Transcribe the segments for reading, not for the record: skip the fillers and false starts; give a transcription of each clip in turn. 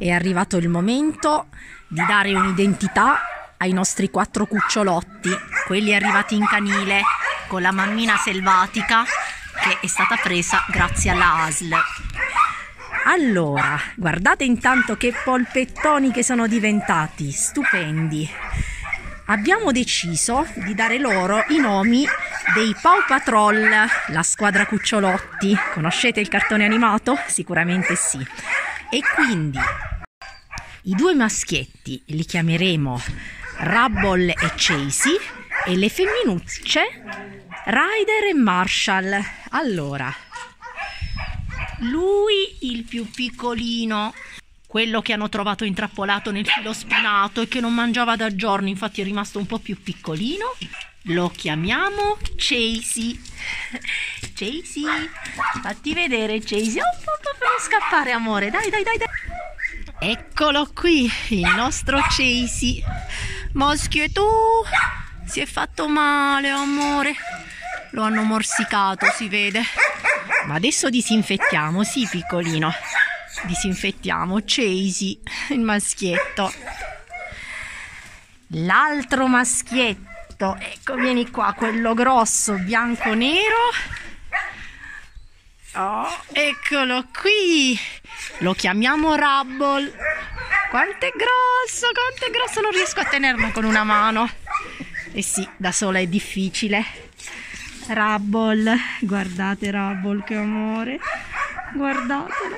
È arrivato il momento di dare un'identità ai nostri 4 cucciolotti, quelli arrivati in canile con la mammina selvatica che è stata presa grazie alla ASL. Allora, guardate intanto che polpettoni che sono diventati, stupendi. Abbiamo deciso di dare loro i nomi dei Paw Patrol, la squadra cucciolotti. Conoscete il cartone animato? Sicuramente sì. E quindi i 2 maschietti li chiameremo Rubble e Chasey e le femminucce Ryder e Marshall. Allora, lui il più piccolino, quello che hanno trovato intrappolato nel filo spinato e che non mangiava da giorni, infatti è rimasto un po' più piccolino, lo chiamiamo Chasey. Chasey, fatti vedere Chasey. Non scappare amore, dai. Eccolo qui, il nostro Chasey. Maschietto, si è fatto male amore, lo hanno morsicato, si vede. Ma adesso disinfettiamo, sì piccolino, disinfettiamo Chasey, il maschietto. L'altro maschietto, ecco, vieni qua, quello grosso, bianco-nero. Oh, eccolo qui, lo chiamiamo Rubble. Quanto è grosso, non riesco a tenerlo con una mano. Eh sì, da sola è difficile. Rubble, guardate Rubble, che amore, guardatelo.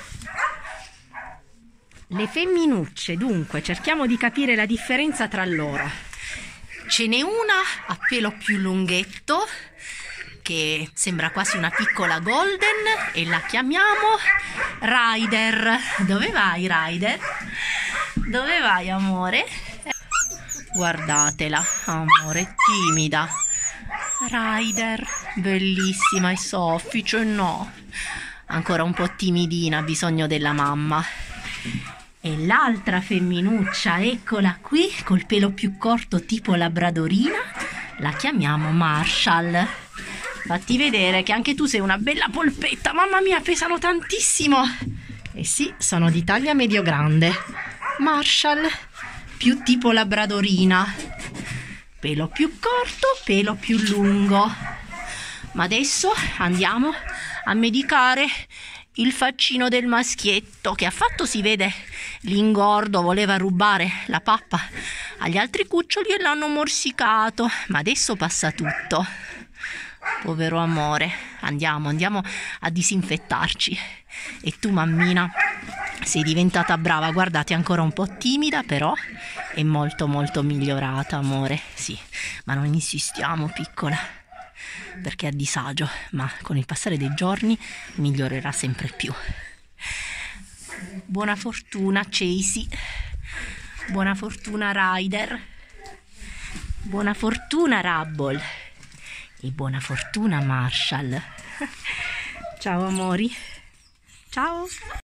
Le femminucce, dunque, cerchiamo di capire la differenza tra loro. Ce n'è una a pelo più lunghetto, che sembra quasi una piccola golden, e la chiamiamo Ryder. Dove vai Ryder? Dove vai amore? Guardatela amore, timida. Ryder, bellissima e soffice, no, ancora un po' timidina, ha bisogno della mamma. E l'altra femminuccia, eccola qui, col pelo più corto tipo labradorina, la chiamiamo Marshall. Fatti vedere che anche tu sei una bella polpetta, mamma mia, pesano tantissimo. Eh sì, sono di taglia medio-grande. Marshall, più tipo labradorina, pelo più corto, pelo più lungo. Ma adesso andiamo a medicare il faccino del maschietto, che ha fatto, si vede, l'ingordo, voleva rubare la pappa agli altri cuccioli e l'hanno morsicato, ma adesso passa tutto. Povero amore, andiamo a disinfettarci. E tu mammina sei diventata brava, guardate, ancora un po' timida, però è molto migliorata amore. Sì, ma non insistiamo piccola, perché è a disagio, ma con il passare dei giorni migliorerà sempre più. Buona fortuna Chasey, buona fortuna Ryder, buona fortuna Rubble e buona fortuna Marshall. Ciao amori, ciao.